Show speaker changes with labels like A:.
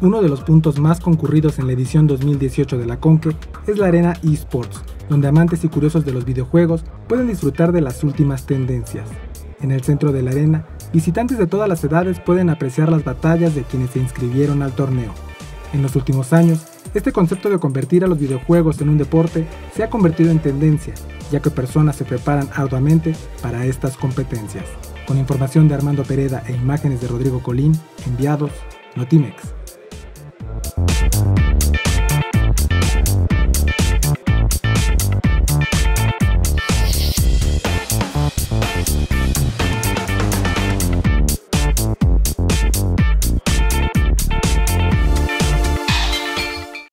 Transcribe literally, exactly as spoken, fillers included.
A: Uno de los puntos más concurridos en la edición dos mil dieciocho de la Conque es la Arena eSports, donde amantes y curiosos de los videojuegos pueden disfrutar de las últimas tendencias. En el centro de la arena, visitantes de todas las edades pueden apreciar las batallas de quienes se inscribieron al torneo. En los últimos años, este concepto de convertir a los videojuegos en un deporte se ha convertido en tendencia, ya que personas se preparan arduamente para estas competencias. Con información de Armando Pereda e imágenes de Rodrigo Colín, enviados Notimex.